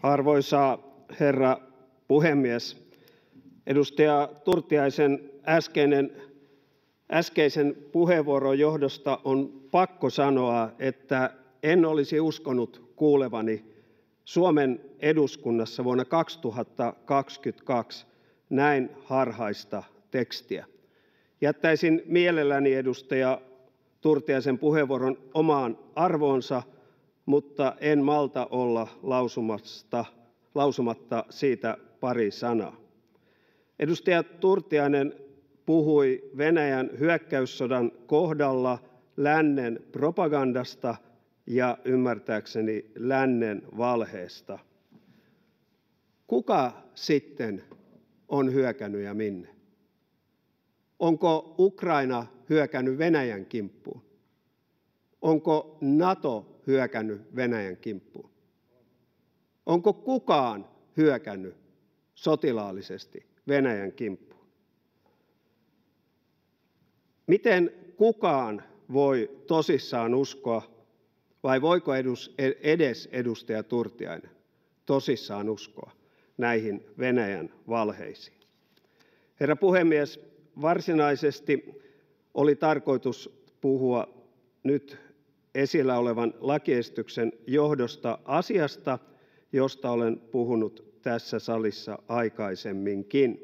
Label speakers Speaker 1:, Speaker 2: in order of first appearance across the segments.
Speaker 1: Arvoisa herra puhemies! Edustaja Turtiaisen äskeisen puheenvuoron johdosta on pakko sanoa, että en olisi uskonut kuulevani Suomen eduskunnassa vuonna 2022 näin harhaista tekstiä. Jättäisin mielelläni edustaja Turtiaisen puheenvuoron omaan arvoonsa, mutta en malta olla lausumatta siitä pari sanaa. Edustaja Turtiainen puhui Venäjän hyökkäyssodan kohdalla lännen propagandasta ja ymmärtääkseni lännen valheesta. Kuka sitten on hyökännyt ja minne? Onko Ukraina hyökännyt Venäjän kimppuun? Onko NATO hyökännyt Venäjän kimppuun? Onko kukaan hyökännyt sotilaallisesti Venäjän kimppuun? Miten kukaan voi tosissaan uskoa, vai voiko edes edustaja Turtiainen tosissaan uskoa näihin Venäjän valheisiin? Herra puhemies, varsinaisesti oli tarkoitus puhua nyt esillä olevan lakiesityksen johdosta asiasta, josta olen puhunut tässä salissa aikaisemminkin.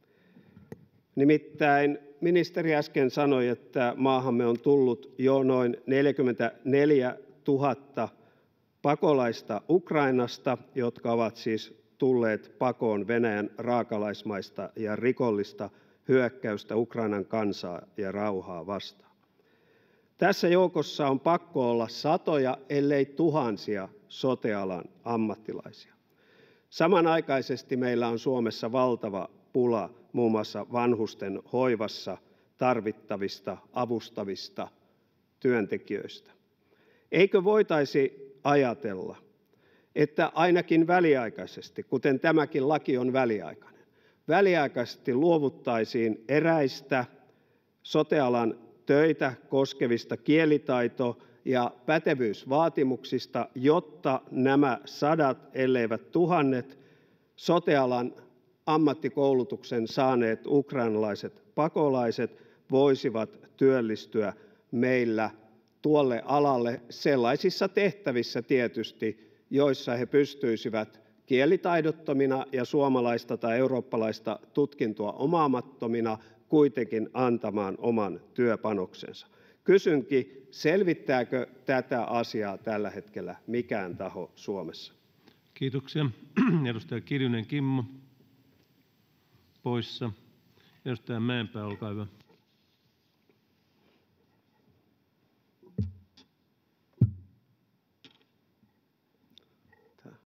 Speaker 1: Nimittäin ministeri äsken sanoi, että maahamme on tullut jo noin 44 000 pakolaista Ukrainasta, jotka ovat siis tulleet pakoon Venäjän raakalaismaista ja rikollista hyökkäystä Ukrainan kansaa ja rauhaa vastaan. Tässä joukossa on pakko olla satoja, ellei tuhansia sote-alan ammattilaisia. Samanaikaisesti meillä on Suomessa valtava pula muun muassa vanhusten hoivassa tarvittavista avustavista työntekijöistä. Eikö voitaisi ajatella, että ainakin väliaikaisesti, kuten tämäkin laki on väliaikainen, väliaikaisesti luovuttaisiin eräistä sote-alan töitä koskevista kielitaito- ja pätevyysvaatimuksista, jotta nämä sadat, elleivät tuhannet, sote-alan ammattikoulutuksen saaneet ukrainalaiset pakolaiset voisivat työllistyä meillä tuolle alalle sellaisissa tehtävissä tietysti, joissa he pystyisivät kielitaidottomina ja suomalaista tai eurooppalaista tutkintoa omaamattomina kuitenkin antamaan oman työpanoksensa. Kysynkin, selvittääkö tätä asiaa tällä hetkellä mikään taho Suomessa?
Speaker 2: Kiitoksia. Edustaja Kiljunen, Kimmo poissa. Edustaja Mäenpää, olkaa hyvä.